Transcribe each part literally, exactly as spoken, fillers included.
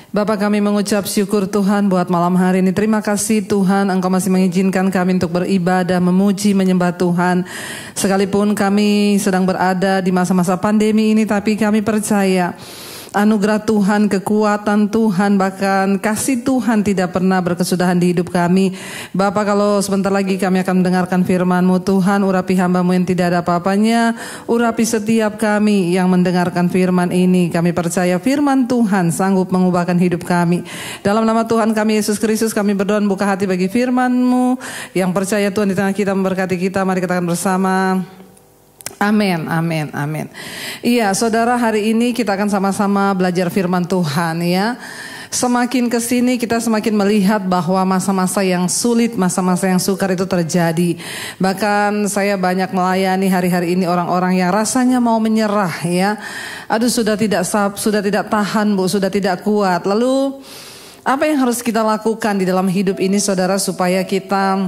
Bapak, kami mengucap syukur Tuhan buat malam hari ini. Terima kasih Tuhan, Engkau masih mengizinkan kami untuk beribadah, memuji, menyembah Tuhan. Sekalipun kami sedang berada di masa-masa pandemi ini, tapi kami percaya anugerah Tuhan, kekuatan Tuhan, bahkan kasih Tuhan tidak pernah berkesudahan di hidup kami. Bapak, kalau sebentar lagi kami akan mendengarkan firman-Mu, Tuhan, urapi hamba-Mu yang tidak ada apa-apanya, urapi setiap kami yang mendengarkan firman ini. Kami percaya firman Tuhan sanggup mengubahkan hidup kami. Dalam nama Tuhan kami Yesus Kristus, kami berdoa buka hati bagi firman-Mu. Yang percaya Tuhan di tengah kita memberkati kita. Mari kita akan bersama. Amin, amin, amin. Iya, saudara, hari ini kita akan sama-sama belajar firman Tuhan ya. Semakin kesini kita semakin melihat bahwa masa-masa yang sulit, masa-masa yang sukar itu terjadi. Bahkan saya banyak melayani hari-hari ini orang-orang yang rasanya mau menyerah ya. Aduh, sudah tidak sab, sudah tidak tahan Bu, sudah tidak kuat. Lalu apa yang harus kita lakukan di dalam hidup ini saudara, supaya kita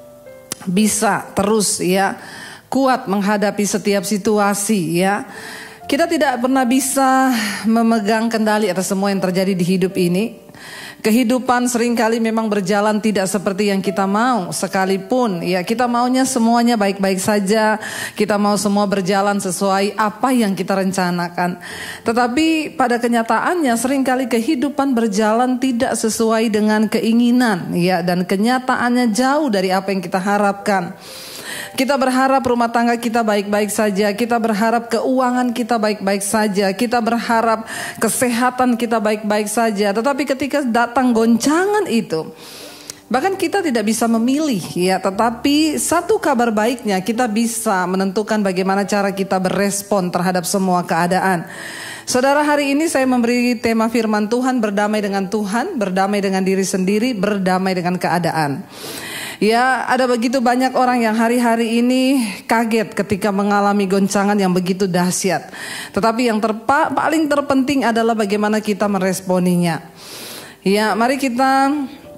bisa terus ya kuat menghadapi setiap situasi ya. Kita tidak pernah bisa memegang kendali atas semua yang terjadi di hidup ini. Kehidupan seringkali memang berjalan tidak seperti yang kita mau. Sekalipun ya kita maunya semuanya baik-baik saja, kita mau semua berjalan sesuai apa yang kita rencanakan. Tetapi pada kenyataannya seringkali kehidupan berjalan tidak sesuai dengan keinginan ya, dan kenyataannya jauh dari apa yang kita harapkan. Kita berharap rumah tangga kita baik-baik saja, kita berharap keuangan kita baik-baik saja, kita berharap kesehatan kita baik-baik saja. Tetapi ketika datang goncangan itu, bahkan kita tidak bisa memilih ya. Tetapi satu kabar baiknya, kita bisa menentukan bagaimana cara kita berespon terhadap semua keadaan. Saudara, hari ini saya memberi tema firman Tuhan, berdamai dengan Tuhan, berdamai dengan diri sendiri, berdamai dengan keadaan. Ya, ada begitu banyak orang yang hari-hari ini kaget ketika mengalami goncangan yang begitu dahsyat. Tetapi yang terpa, paling terpenting adalah bagaimana kita meresponinya. Ya, mari kita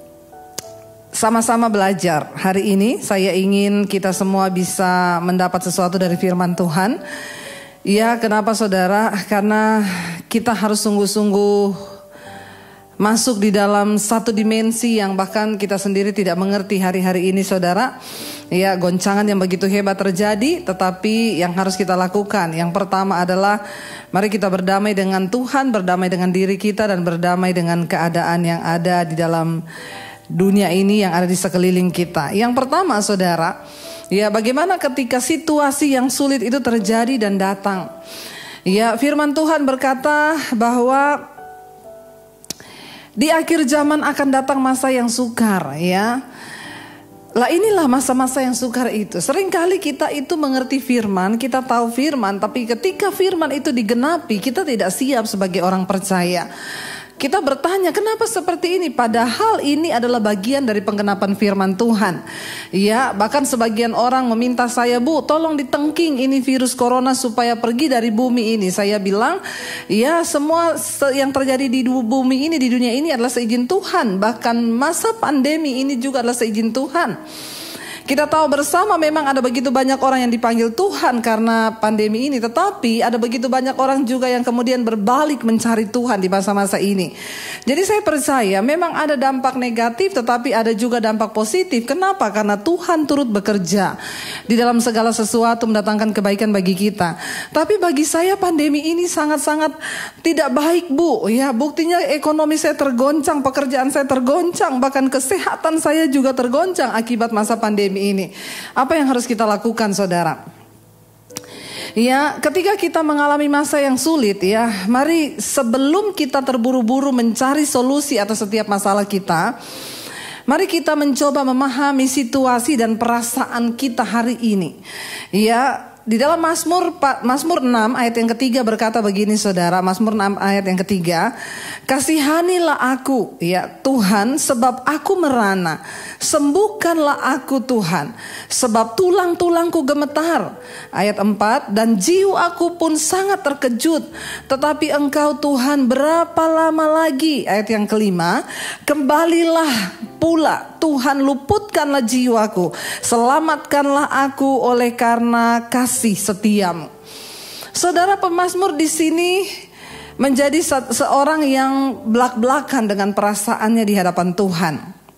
sama-sama belajar. Hari ini saya ingin kita semua bisa mendapat sesuatu dari firman Tuhan. Ya, kenapa saudara? Karena kita harus sungguh-sungguh masuk di dalam satu dimensi yang bahkan kita sendiri tidak mengerti hari-hari ini saudara. Ya, goncangan yang begitu hebat terjadi, tetapi yang harus kita lakukan, yang pertama adalah mari kita berdamai dengan Tuhan, berdamai dengan diri kita, dan berdamai dengan keadaan yang ada di dalam dunia ini, yang ada di sekeliling kita. Yang pertama saudara, ya, bagaimana ketika situasi yang sulit itu terjadi dan datang. Ya, firman Tuhan berkata bahwa di akhir zaman akan datang masa yang sukar ya. Lah inilah masa-masa yang sukar itu. Seringkali kita itu mengerti firman, kita tahu firman, tapi ketika firman itu digenapi, kita tidak siap sebagai orang percaya. Kita bertanya, kenapa seperti ini? Padahal ini adalah bagian dari penggenapan firman Tuhan. Ya, bahkan sebagian orang meminta saya, Bu, tolong ditengking ini virus corona supaya pergi dari bumi ini. Saya bilang, ya, semua yang terjadi di bumi ini, di dunia ini adalah seizin Tuhan. Bahkan masa pandemi ini juga adalah seizin Tuhan. Kita tahu bersama memang ada begitu banyak orang yang dipanggil Tuhan karena pandemi ini. Tetapi ada begitu banyak orang juga yang kemudian berbalik mencari Tuhan di masa-masa ini. Jadi saya percaya memang ada dampak negatif, tetapi ada juga dampak positif. Kenapa? Karena Tuhan turut bekerja di dalam segala sesuatu mendatangkan kebaikan bagi kita. Tapi bagi saya pandemi ini sangat-sangat tidak baik Bu. Ya, buktinya ekonomi saya tergoncang, pekerjaan saya tergoncang, bahkan kesehatan saya juga tergoncang akibat masa pandemi ini. Apa yang harus kita lakukan saudara? Ya, ketika kita mengalami masa yang sulit ya, mari sebelum kita terburu-buru mencari solusi atas setiap masalah kita, mari kita mencoba memahami situasi dan perasaan kita hari ini. Ya, di dalam Mazmur Mazmur enam ayat yang ketiga berkata begini saudara, Mazmur enam ayat yang ketiga, kasihanilah aku ya Tuhan, sebab aku merana, sembuhkanlah aku Tuhan, sebab tulang-tulangku gemetar. Ayat empat, dan jiwaku pun sangat terkejut, tetapi Engkau Tuhan berapa lama lagi? Ayat yang kelima, kembalilah pula Tuhan, luputkanlah jiwaku, selamatkanlah aku oleh karena kasih setiamu. Saudara pemazmur di sini menjadi se- seorang yang belak-belakan dengan perasaannya di hadapan Tuhan.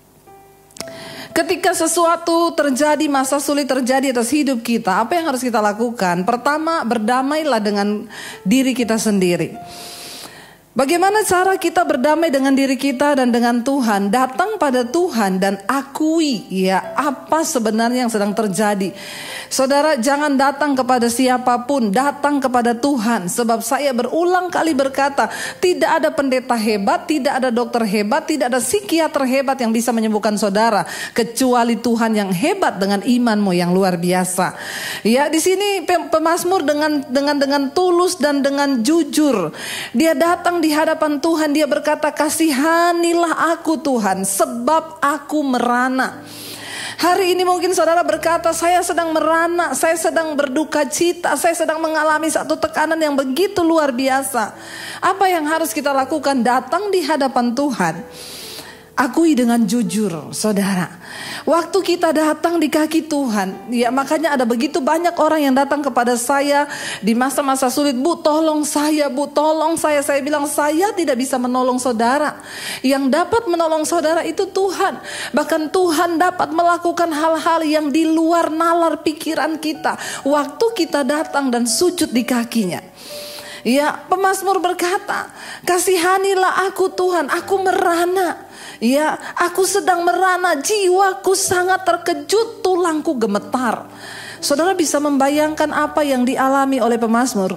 Ketika sesuatu terjadi, masa sulit terjadi atas hidup kita, apa yang harus kita lakukan? Pertama, berdamailah dengan diri kita sendiri. Bagaimana cara kita berdamai dengan diri kita dan dengan Tuhan? Datang pada Tuhan dan akui ya apa sebenarnya yang sedang terjadi. Saudara, jangan datang kepada siapapun, datang kepada Tuhan. Sebab saya berulang kali berkata, tidak ada pendeta hebat, tidak ada dokter hebat, tidak ada psikiater hebat yang bisa menyembuhkan saudara, kecuali Tuhan yang hebat dengan imanmu yang luar biasa. Ya, di sini pemazmur dengan dengan dengan tulus dan dengan jujur, dia datang di hadapan Tuhan, dia berkata, kasihanilah aku Tuhan, sebab aku merana. Hari ini mungkin saudara berkata, saya sedang merana, saya sedang berduka cita, saya sedang mengalami satu tekanan yang begitu luar biasa. Apa yang harus kita lakukan? Datang di hadapan Tuhan, akui dengan jujur, saudara. Waktu kita datang di kaki Tuhan, ya makanya ada begitu banyak orang yang datang kepada saya di masa-masa sulit. Bu, tolong saya, bu, tolong saya. Saya bilang, saya tidak bisa menolong saudara. Yang dapat menolong saudara itu Tuhan. Bahkan Tuhan dapat melakukan hal-hal yang di luar nalar pikiran kita. Waktu kita datang dan sujud di kakinya. Ya, pemazmur berkata, kasihanilah aku Tuhan, aku merana. Ya, aku sedang merana, jiwaku sangat terkejut, tulangku gemetar. Saudara bisa membayangkan apa yang dialami oleh pemazmur.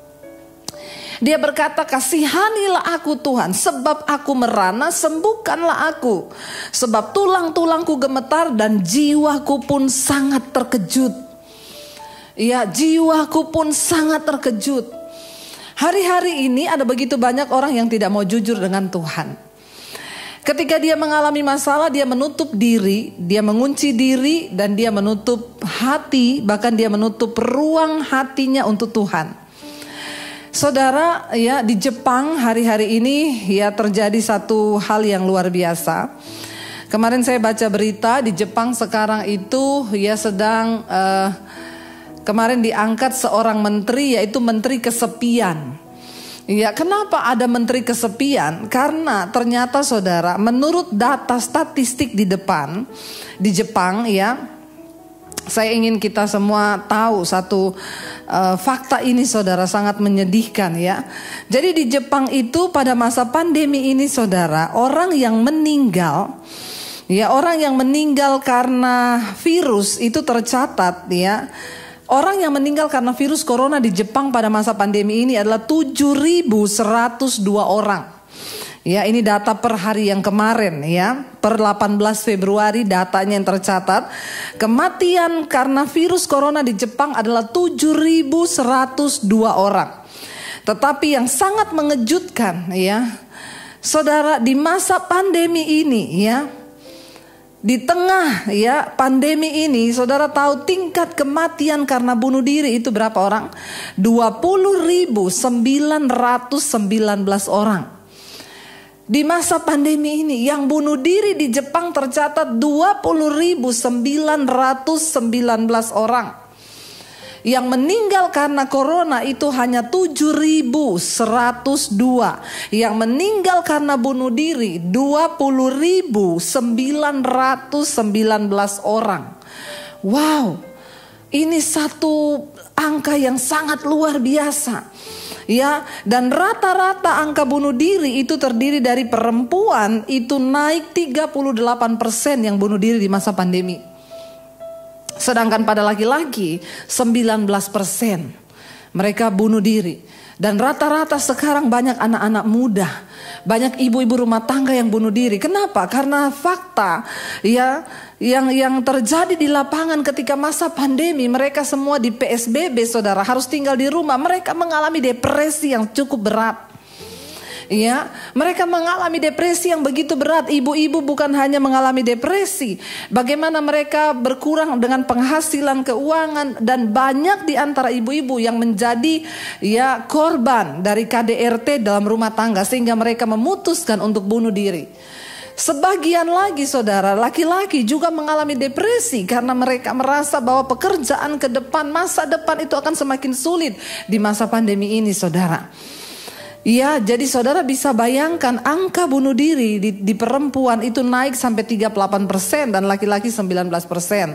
Dia berkata, kasihanilah aku Tuhan, sebab aku merana, sembuhkanlah aku. Sebab tulang-tulangku gemetar dan jiwaku pun sangat terkejut. Ya, jiwaku pun sangat terkejut. Hari-hari ini ada begitu banyak orang yang tidak mau jujur dengan Tuhan. Ketika dia mengalami masalah, dia menutup diri, dia mengunci diri, dan dia menutup hati, bahkan dia menutup ruang hatinya untuk Tuhan. Saudara, ya di Jepang hari-hari ini ya terjadi satu hal yang luar biasa. Kemarin saya baca berita di Jepang sekarang itu ya sedang uh, kemarin diangkat seorang menteri, yaitu menteri kesepian. Ya, kenapa ada menteri kesepian? Karena ternyata saudara, menurut data statistik di depan di Jepang ya, saya ingin kita semua tahu satu uh, fakta ini saudara, sangat menyedihkan ya. Jadi di Jepang itu pada masa pandemi ini saudara, orang yang meninggal, ya orang yang meninggal karena virus itu tercatat ya. Orang yang meninggal karena virus corona di Jepang pada masa pandemi ini adalah tujuh ribu seratus dua orang. Ya, ini data per hari yang kemarin ya. Per delapan belas Februari datanya yang tercatat. Kematian karena virus corona di Jepang adalah tujuh ribu seratus dua orang. Tetapi yang sangat mengejutkan ya, saudara, di masa pandemi ini ya, di tengah ya pandemi ini, saudara tahu tingkat kematian karena bunuh diri itu berapa orang? dua puluh ribu sembilan ratus sembilan belas orang. Di masa pandemi ini yang bunuh diri di Jepang tercatat dua puluh ribu sembilan ratus sembilan belas orang. Yang meninggal karena corona itu hanya tujuh ribu seratus dua. Yang meninggal karena bunuh diri dua puluh ribu sembilan ratus sembilan belas orang. Wow, ini satu angka yang sangat luar biasa. Ya, dan rata-rata angka bunuh diri itu terdiri dari perempuan, itu naik tiga puluh delapan persen yang bunuh diri di masa pandemi. Sedangkan pada laki-laki sembilan belas persen mereka bunuh diri. Dan rata-rata sekarang banyak anak-anak muda, banyak ibu-ibu rumah tangga yang bunuh diri. Kenapa? Karena fakta ya yang yang terjadi di lapangan ketika masa pandemi, mereka semua di P S B B saudara, harus tinggal di rumah. Mereka mengalami depresi yang cukup berat. Ya, mereka mengalami depresi yang begitu berat. Ibu-ibu bukan hanya mengalami depresi, bagaimana mereka berkurang dengan penghasilan keuangan, dan banyak di antara ibu-ibu yang menjadi ya korban dari K D R T dalam rumah tangga sehingga mereka memutuskan untuk bunuh diri. Sebagian lagi saudara, laki-laki juga mengalami depresi karena mereka merasa bahwa pekerjaan ke depan, masa depan itu akan semakin sulit di masa pandemi ini saudara. Ya, jadi saudara bisa bayangkan angka bunuh diri di, di perempuan itu naik sampai tiga puluh delapan persen dan laki-laki sembilan belas persen.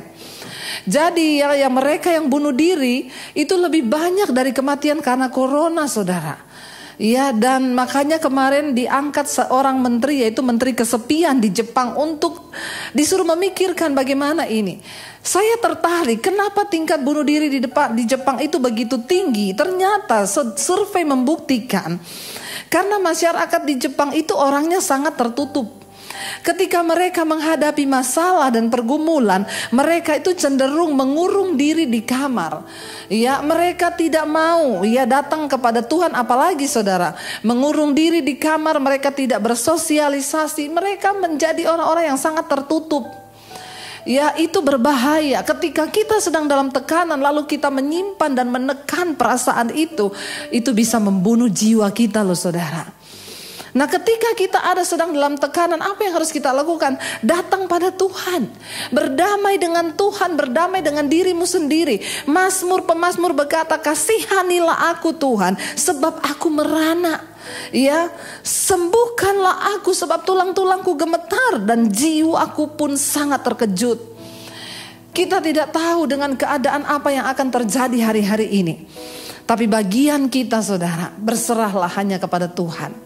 Jadi ya, ya mereka yang bunuh diri itu lebih banyak dari kematian karena corona, saudara. Ya, dan makanya kemarin diangkat seorang menteri, yaitu menteri kesepian di Jepang, untuk disuruh memikirkan bagaimana ini. Saya tertarik kenapa tingkat bunuh diri di, depan, di Jepang itu begitu tinggi. Ternyata survei membuktikan karena masyarakat di Jepang itu orangnya sangat tertutup. Ketika mereka menghadapi masalah dan pergumulan, mereka itu cenderung mengurung diri di kamar. Ya, mereka tidak mau ya datang kepada Tuhan, apalagi saudara, mengurung diri di kamar, mereka tidak bersosialisasi, mereka menjadi orang-orang yang sangat tertutup. Ya, itu berbahaya. Ketika kita sedang dalam tekanan lalu kita menyimpan dan menekan perasaan itu, itu bisa membunuh jiwa kita loh, saudara. Nah, ketika kita ada sedang dalam tekanan, apa yang harus kita lakukan? Datang pada Tuhan, berdamai dengan Tuhan, berdamai dengan dirimu sendiri. Mazmur pemazmur berkata, kasihanilah aku Tuhan, sebab aku merana. Ya, sembuhkanlah aku sebab tulang-tulangku gemetar dan jiwaku pun sangat terkejut. Kita tidak tahu dengan keadaan apa yang akan terjadi hari-hari ini. Tapi bagian kita, saudara, berserahlah hanya kepada Tuhan.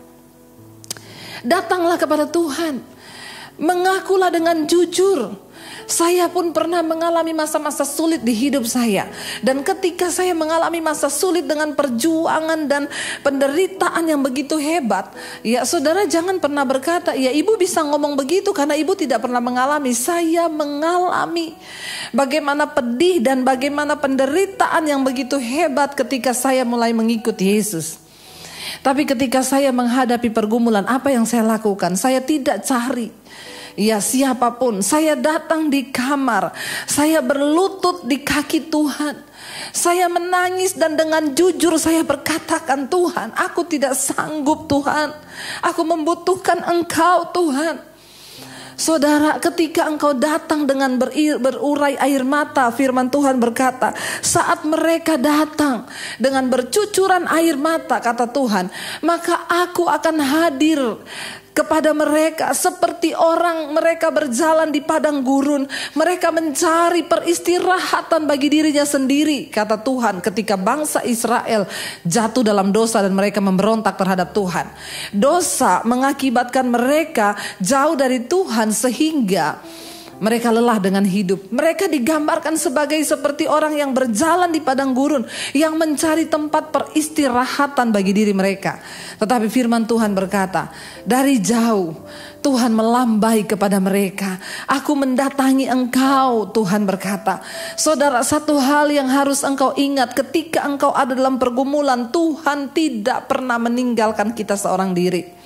Datanglah kepada Tuhan, mengakulah dengan jujur. Saya pun pernah mengalami masa-masa sulit di hidup saya. Dan ketika saya mengalami masa sulit dengan perjuangan dan penderitaan yang begitu hebat, ya saudara jangan pernah berkata, ya ibu bisa ngomong begitu karena ibu tidak pernah mengalami. Saya mengalami bagaimana pedih dan bagaimana penderitaan yang begitu hebat ketika saya mulai mengikuti Yesus. Tapi ketika saya menghadapi pergumulan, apa yang saya lakukan? Saya tidak cari ya siapapun. Saya datang di kamar, saya berlutut di kaki Tuhan. Saya menangis dan dengan jujur saya berkatakan, Tuhan, aku tidak sanggup Tuhan. Aku membutuhkan Engkau Tuhan. Saudara, ketika engkau datang dengan berurai air mata, firman Tuhan berkata, saat mereka datang dengan bercucuran air mata, kata Tuhan, maka aku akan hadir kepada mereka seperti orang mereka berjalan di padang gurun. Mereka mencari peristirahatan bagi dirinya sendiri, kata Tuhan, ketika bangsa Israel jatuh dalam dosa dan mereka memberontak terhadap Tuhan. Dosa mengakibatkan mereka jauh dari Tuhan sehingga mereka lelah dengan hidup. Mereka digambarkan sebagai seperti orang yang berjalan di padang gurun, yang mencari tempat peristirahatan bagi diri mereka. Tetapi firman Tuhan berkata, dari jauh Tuhan melambai kepada mereka. Aku mendatangi engkau, Tuhan berkata. Saudara, satu hal yang harus engkau ingat, ketika engkau ada dalam pergumulan, Tuhan tidak pernah meninggalkan kita seorang diri.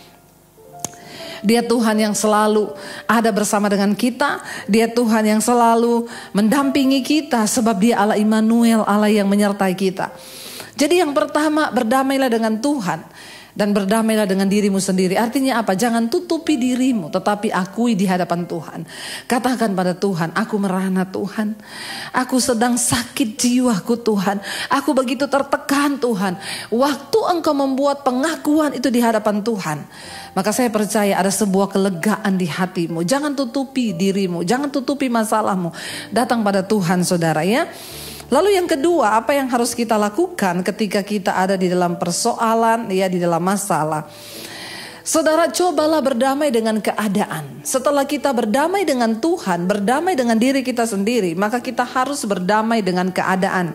Dia Tuhan yang selalu ada bersama dengan kita. Dia Tuhan yang selalu mendampingi kita, sebab Dia Allah Immanuel, Allah yang menyertai kita. Jadi yang pertama, berdamailah dengan Tuhan dan berdamailah dengan dirimu sendiri. Artinya apa? Jangan tutupi dirimu, tetapi akui di hadapan Tuhan. Katakan pada Tuhan, aku merana Tuhan. Aku sedang sakit jiwaku Tuhan. Aku begitu tertekan Tuhan. Waktu engkau membuat pengakuan itu di hadapan Tuhan, maka saya percaya ada sebuah kelegaan di hatimu. Jangan tutupi dirimu, jangan tutupi masalahmu. Datang pada Tuhan, saudara, ya. Lalu yang kedua, apa yang harus kita lakukan ketika kita ada di dalam persoalan, ya, di dalam masalah? Saudara, cobalah berdamai dengan keadaan. Setelah kita berdamai dengan Tuhan, berdamai dengan diri kita sendiri, maka kita harus berdamai dengan keadaan.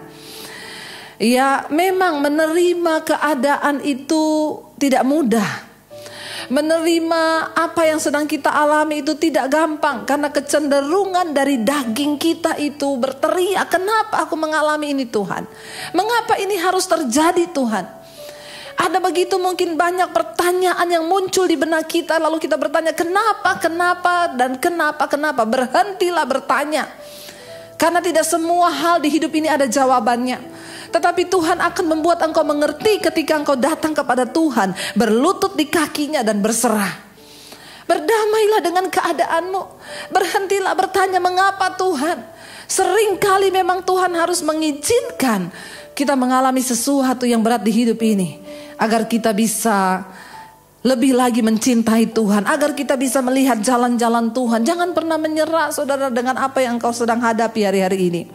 Ya, memang menerima keadaan itu tidak mudah. Menerima apa yang sedang kita alami itu tidak gampang, karena kecenderungan dari daging kita itu berteriak, kenapa aku mengalami ini Tuhan? Mengapa ini harus terjadi Tuhan? Ada begitu mungkin banyak pertanyaan yang muncul di benak kita, lalu kita bertanya kenapa, kenapa, dan kenapa, kenapa. Berhentilah bertanya, karena tidak semua hal di hidup ini ada jawabannya. Tetapi Tuhan akan membuat engkau mengerti ketika engkau datang kepada Tuhan, berlutut di kakinya dan berserah. Berdamailah dengan keadaanmu. Berhentilah bertanya mengapa Tuhan. Seringkali memang Tuhan harus mengizinkan kita mengalami sesuatu yang berat di hidup ini, agar kita bisa lebih lagi mencintai Tuhan, agar kita bisa melihat jalan-jalan Tuhan. Jangan pernah menyerah saudara dengan apa yang engkau sedang hadapi hari-hari ini.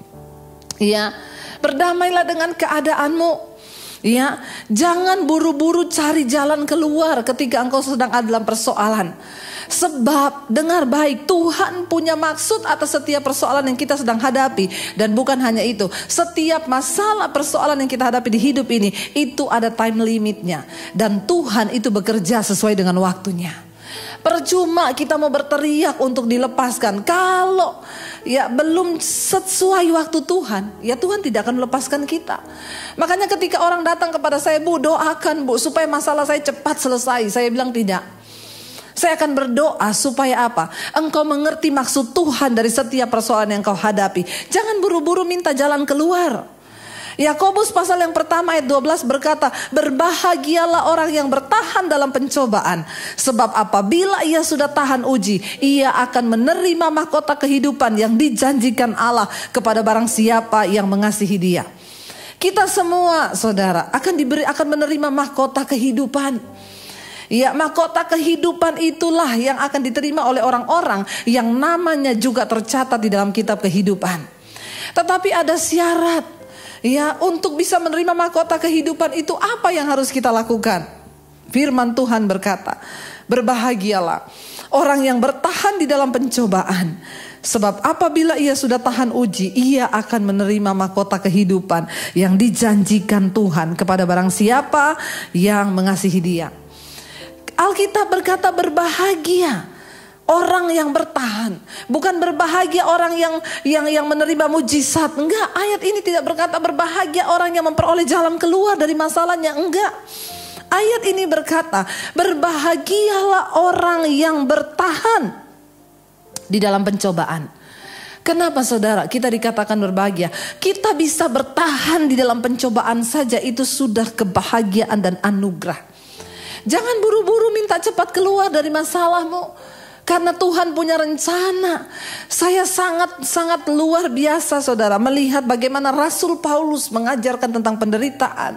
Ya, berdamailah dengan keadaanmu. Ya, jangan buru-buru cari jalan keluar ketika engkau sedang ada dalam persoalan. Sebab dengar baik, Tuhan punya maksud atas setiap persoalan yang kita sedang hadapi. Dan bukan hanya itu, setiap masalah persoalan yang kita hadapi di hidup ini, itu ada time limitnya. Dan Tuhan itu bekerja sesuai dengan waktunya. Percuma kita mau berteriak untuk dilepaskan, kalau ya belum sesuai waktu Tuhan, ya Tuhan tidak akan melepaskan kita. Makanya ketika orang datang kepada saya, Bu doakan Bu supaya masalah saya cepat selesai, saya bilang tidak. Saya akan berdoa supaya apa? Engkau mengerti maksud Tuhan dari setiap persoalan yang kau hadapi. Jangan buru-buru minta jalan keluar. Yakobus pasal yang pertama ayat dua belas berkata, berbahagialah orang yang bertahan dalam pencobaan, sebab apabila ia sudah tahan uji, ia akan menerima mahkota kehidupan yang dijanjikan Allah kepada barang siapa yang mengasihi Dia. Kita semua saudara akan diberi akan menerima mahkota kehidupan. Ya, mahkota kehidupan itulah yang akan diterima oleh orang-orang yang namanya juga tercatat di dalam kitab kehidupan. Tetapi ada syarat. Ya, untuk bisa menerima mahkota kehidupan itu apa yang harus kita lakukan? Firman Tuhan berkata, berbahagialah orang yang bertahan di dalam pencobaan, sebab apabila ia sudah tahan uji, ia akan menerima mahkota kehidupan yang dijanjikan Tuhan kepada barang siapa yang mengasihi Dia. Alkitab berkata berbahagia orang yang bertahan, bukan berbahagia orang yang yang yang menerima mujizat. Enggak, ayat ini tidak berkata berbahagia orang yang memperoleh jalan keluar dari masalahnya. Enggak. Ayat ini berkata berbahagialah orang yang bertahan di dalam pencobaan. Kenapa saudara kita dikatakan berbahagia? Kita bisa bertahan di dalam pencobaan saja itu sudah kebahagiaan dan anugerah. Jangan buru-buru minta cepat keluar dari masalahmu. Karena Tuhan punya rencana. Saya sangat-sangat luar biasa saudara melihat bagaimana Rasul Paulus mengajarkan tentang penderitaan.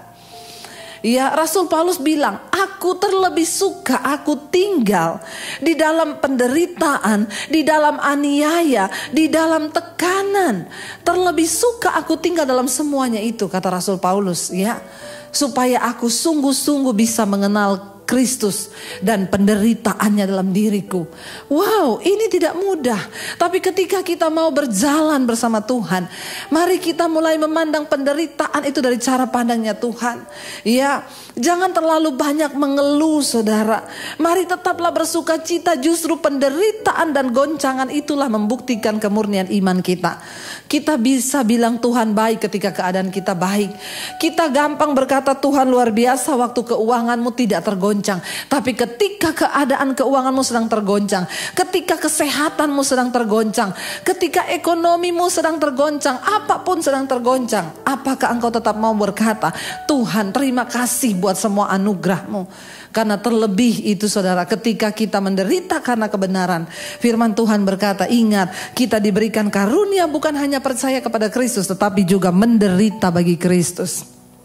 Ya, Rasul Paulus bilang, aku terlebih suka aku tinggal di dalam penderitaan, di dalam aniaya, di dalam tekanan. Terlebih suka aku tinggal dalam semuanya itu, kata Rasul Paulus, ya. Supaya aku sungguh-sungguh bisa mengenal Kristus dan penderitaannya dalam diriku. Wow, ini tidak mudah. Tapi ketika kita mau berjalan bersama Tuhan, mari kita mulai memandang penderitaan itu dari cara pandangnya Tuhan. Ya, jangan terlalu banyak mengeluh saudara. Mari tetaplah bersuka cita, justru penderitaan dan goncangan itulah membuktikan kemurnian iman kita. Kita bisa bilang Tuhan baik ketika keadaan kita baik. Kita gampang berkata Tuhan luar biasa waktu keuanganmu tidak tergoncang. Tapi ketika keadaan keuanganmu sedang tergoncang, ketika kesehatanmu sedang tergoncang, ketika ekonomimu sedang tergoncang, apapun sedang tergoncang, apakah engkau tetap mau berkata, Tuhan terima kasih buat semua anugerahmu? Karena terlebih itu saudara, ketika kita menderita karena kebenaran, firman Tuhan berkata, ingat kita diberikan karunia bukan hanya percaya kepada Kristus, tetapi juga menderita bagi Kristus.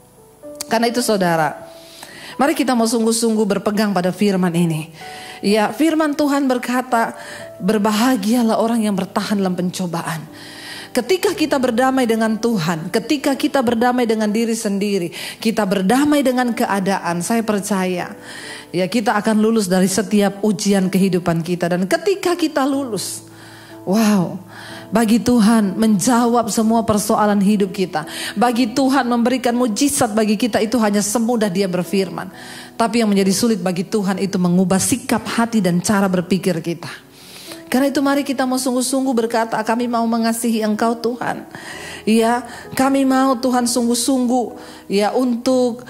Karena itu saudara, mari kita mau sungguh-sungguh berpegang pada firman ini. Ya, firman Tuhan berkata, berbahagialah orang yang bertahan dalam pencobaan. Ketika kita berdamai dengan Tuhan, ketika kita berdamai dengan diri sendiri, kita berdamai dengan keadaan, saya percaya ya kita akan lulus dari setiap ujian kehidupan kita. Dan ketika kita lulus, wow, bagi Tuhan menjawab semua persoalan hidup kita, bagi Tuhan memberikan mujizat bagi kita, itu hanya semudah Dia berfirman. Tapi yang menjadi sulit bagi Tuhan itu mengubah sikap hati dan cara berpikir kita. Karena itu mari kita mau sungguh-sungguh berkata, kami mau mengasihi Engkau Tuhan. Ya, kami mau Tuhan sungguh-sungguh ya untuk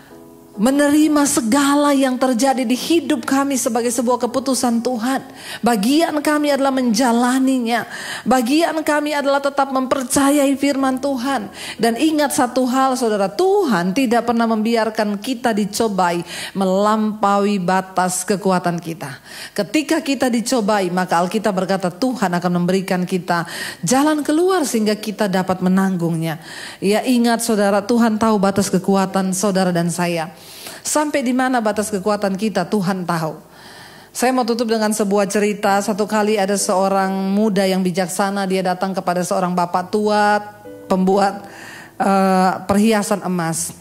menerima segala yang terjadi di hidup kami sebagai sebuah keputusan Tuhan. Bagian kami adalah menjalaninya. Bagian kami adalah tetap mempercayai firman Tuhan. Dan ingat satu hal saudara, Tuhan tidak pernah membiarkan kita dicobai melampaui batas kekuatan kita. Ketika kita dicobai, maka Alkitab berkata Tuhan akan memberikan kita jalan keluar sehingga kita dapat menanggungnya. Ya, ingat saudara, Tuhan tahu batas kekuatan saudara dan saya. Sampai di mana batas kekuatan kita Tuhan tahu. Saya mau tutup dengan sebuah cerita. Satu kali ada seorang muda yang bijaksana, dia datang kepada seorang bapak tua pembuat uh, perhiasan emas.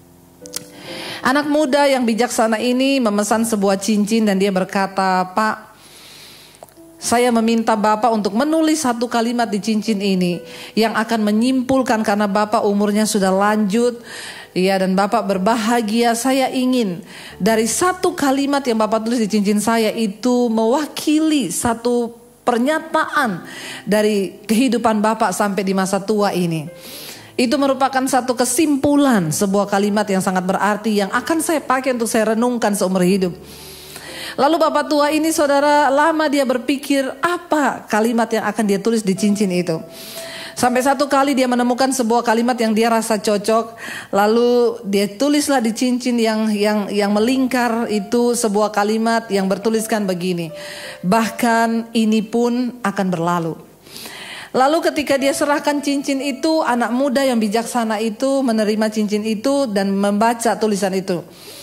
Anak muda yang bijaksana ini memesan sebuah cincin dan dia berkata, "Pak, saya meminta Bapak untuk menulis satu kalimat di cincin ini yang akan menyimpulkan, karena Bapak umurnya sudah lanjut, ya, dan Bapak berbahagia. Saya ingin dari satu kalimat yang Bapak tulis di cincin saya itu mewakili satu pernyataan dari kehidupan Bapak sampai di masa tua ini. Itu merupakan satu kesimpulan, sebuah kalimat yang sangat berarti yang akan saya pakai untuk saya renungkan seumur hidup." Lalu bapak tua ini, saudara, lama dia berpikir apa kalimat yang akan dia tulis di cincin itu. Sampai satu kali dia menemukan sebuah kalimat yang dia rasa cocok. Lalu dia tulislah di cincin yang yang yang melingkar itu sebuah kalimat yang bertuliskan begini, "Bahkan ini pun akan berlalu." Lalu ketika dia serahkan cincin itu, anak muda yang bijaksana itu menerima cincin itu dan membaca tulisan itu.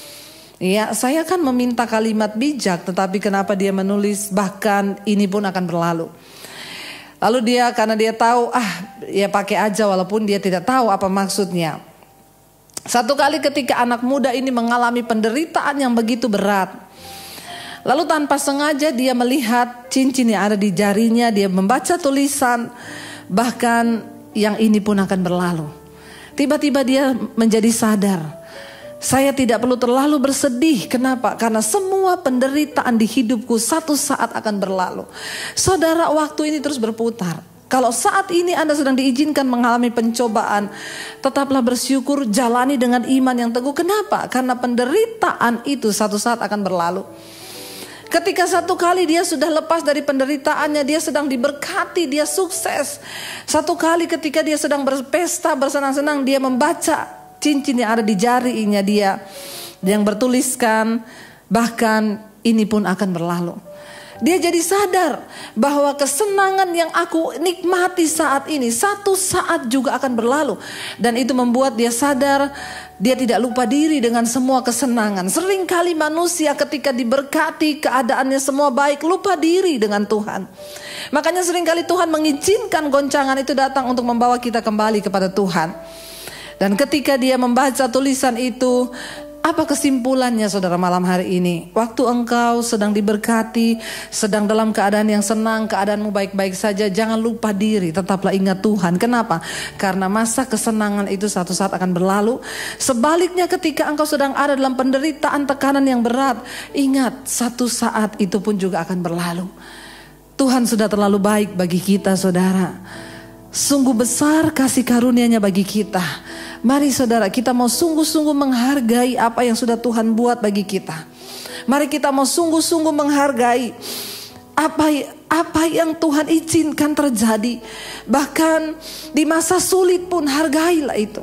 Ya, saya kan meminta kalimat bijak, tetapi kenapa dia menulis bahkan ini pun akan berlalu? Lalu dia, karena dia tahu, ah ya pakai aja walaupun dia tidak tahu apa maksudnya. Satu kali ketika anak muda ini mengalami penderitaan yang begitu berat. Lalu tanpa sengaja dia melihat cincin yang ada di jarinya, dia membaca tulisan, bahkan yang ini pun akan berlalu. Tiba-tiba dia menjadi sadar. Saya tidak perlu terlalu bersedih. Kenapa? Karena semua penderitaan di hidupku satu saat akan berlalu. Saudara, waktu ini terus berputar. Kalau saat ini Anda sedang diizinkan mengalami pencobaan, tetaplah bersyukur, jalani dengan iman yang teguh. Kenapa? Karena penderitaan itu satu saat akan berlalu. Ketika satu kali dia sudah lepas dari penderitaannya, dia sedang diberkati, dia sukses. Satu kali ketika dia sedang berpesta, bersenang-senang, dia membaca cincin yang ada di jarinya dia yang bertuliskan, bahkan ini pun akan berlalu. Dia jadi sadar bahwa kesenangan yang aku nikmati saat ini satu saat juga akan berlalu. Dan itu membuat dia sadar dia tidak lupa diri dengan semua kesenangan. Seringkali manusia ketika diberkati, keadaannya semua baik, lupa diri dengan Tuhan. Makanya seringkali Tuhan mengizinkan goncangan itu datang untuk membawa kita kembali kepada Tuhan. Dan ketika dia membaca tulisan itu, apa kesimpulannya saudara malam hari ini? Waktu engkau sedang diberkati, sedang dalam keadaan yang senang, keadaanmu baik-baik saja, jangan lupa diri, tetaplah ingat Tuhan. Kenapa? Karena masa kesenangan itu satu saat akan berlalu. Sebaliknya ketika engkau sedang ada dalam penderitaan, tekanan yang berat, ingat satu saat itu pun juga akan berlalu. Tuhan sudah terlalu baik bagi kita, saudara. Sungguh besar kasih karunia-Nya bagi kita. Mari saudara, kita mau sungguh-sungguh menghargai apa yang sudah Tuhan buat bagi kita. Mari kita mau sungguh-sungguh menghargai apa apa yang Tuhan izinkan terjadi. Bahkan di masa sulit pun hargailah itu.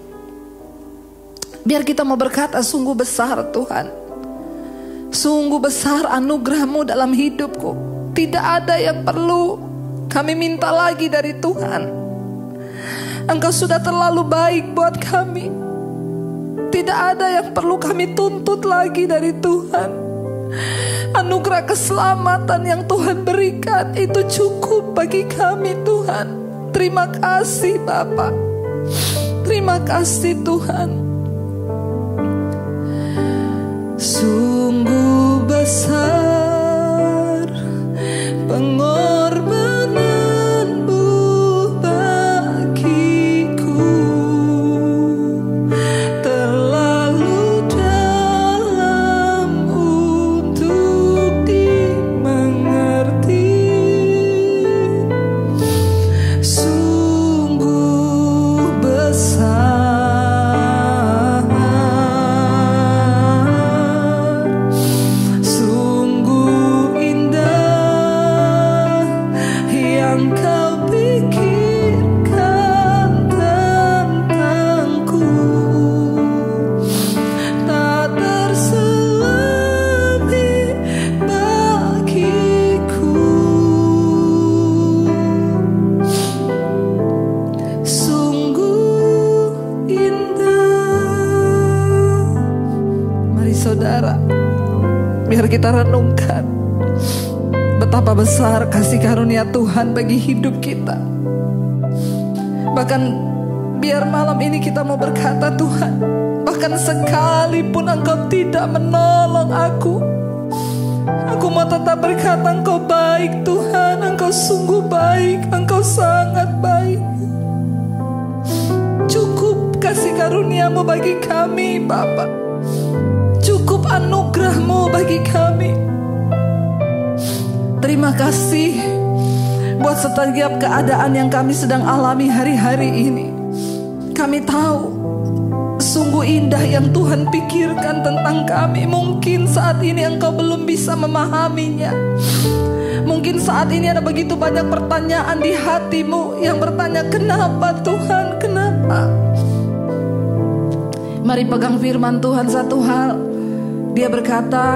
Biar kita mau berkata, sungguh besar Tuhan. Sungguh besar anugerah-Mu dalam hidupku. Tidak ada yang perlu kami minta lagi dari Tuhan. Engkau sudah terlalu baik buat kami. Tidak ada yang perlu kami tuntut lagi dari Tuhan. Anugerah keselamatan yang Tuhan berikan itu cukup bagi kami, Tuhan. Terima kasih Bapa. Terima kasih Tuhan. Sungguh besar pengorbanan Biar kita renungkan betapa besar kasih karunia Tuhan bagi hidup kita. Bahkan biar malam ini kita mau berkata, Tuhan, bahkan sekalipun Engkau tidak menolong aku, aku mau tetap berkata, Engkau baik Tuhan, Engkau sungguh baik, Engkau sangat baik. Cukup kasih karunia-Mu bagi kami, Bapa. Cukup anugerah-Mu bagi kami. Terima kasih buat setiap keadaan yang kami sedang alami hari-hari ini. Kami tahu sungguh indah yang Tuhan pikirkan tentang kami. Mungkin saat ini Engkau belum bisa memahaminya. Mungkin saat ini ada begitu banyak pertanyaan di hatimu yang bertanya, kenapa Tuhan, kenapa? Mari pegang firman Tuhan satu hal. Dia berkata,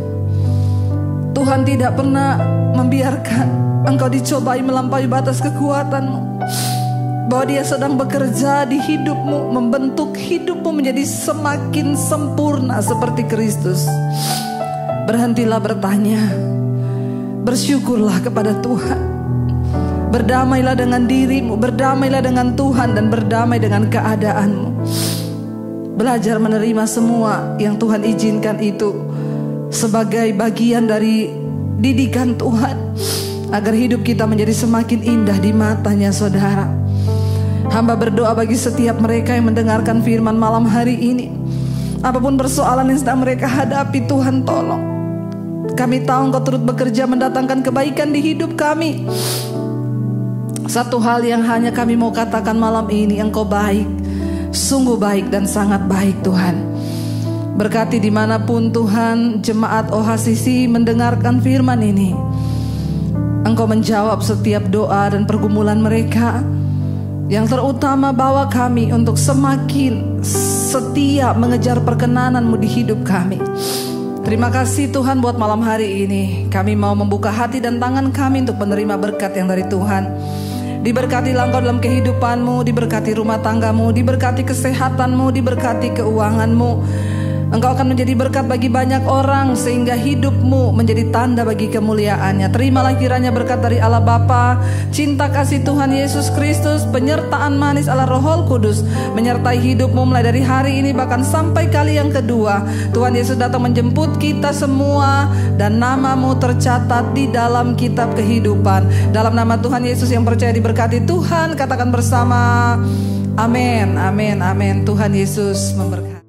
Tuhan tidak pernah membiarkan engkau dicobai melampaui batas kekuatanmu. Bahwa Dia sedang bekerja di hidupmu, membentuk hidupmu menjadi semakin sempurna seperti Kristus. Berhentilah bertanya, bersyukurlah kepada Tuhan. Berdamailah dengan dirimu, berdamailah dengan Tuhan, dan berdamai dengan keadaanmu. Belajar menerima semua yang Tuhan izinkan itu sebagai bagian dari didikan Tuhan, agar hidup kita menjadi semakin indah di matanya, saudara. Hamba berdoa bagi setiap mereka yang mendengarkan firman malam hari ini. Apapun persoalan yang sedang mereka hadapi, Tuhan tolong. Kami tahu Engkau turut bekerja mendatangkan kebaikan di hidup kami. Satu hal yang hanya kami mau katakan malam ini, Engkau baik, sungguh baik dan sangat baik, Tuhan. Berkati dimanapun Tuhan jemaat O H C C mendengarkan firman ini. Engkau menjawab setiap doa dan pergumulan mereka. Yang terutama bawa kami untuk semakin setia mengejar perkenanan-Mu di hidup kami. Terima kasih Tuhan buat malam hari ini. Kami mau membuka hati dan tangan kami untuk menerima berkat yang dari Tuhan. Diberkatilah Engkau dalam kehidupan-Mu, diberkati rumah tangga-Mu, diberkati kesehatan-Mu, diberkati keuangan-Mu. Engkau akan menjadi berkat bagi banyak orang, sehingga hidup-Mu menjadi tanda bagi kemuliaan-Nya. Terimalah kiranya berkat dari Allah Bapa, cinta kasih Tuhan Yesus Kristus, penyertaan manis Allah Roh Kudus menyertai hidup-Mu mulai dari hari ini bahkan sampai kali yang kedua. Tuhan Yesus datang menjemput kita semua, dan nama-Mu tercatat di dalam kitab kehidupan. Dalam nama Tuhan Yesus yang percaya diberkati Tuhan, katakan bersama, amin, amin, amin. Tuhan Yesus memberkati.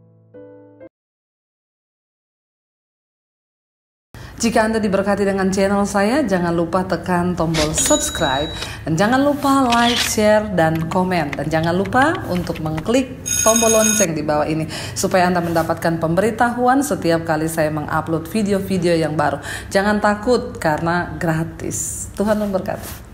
Jika Anda diberkati dengan channel saya, jangan lupa tekan tombol subscribe, dan jangan lupa like, share, dan komen, dan jangan lupa untuk mengklik tombol lonceng di bawah ini supaya Anda mendapatkan pemberitahuan setiap kali saya mengupload video-video yang baru. Jangan takut karena gratis. Tuhan memberkati.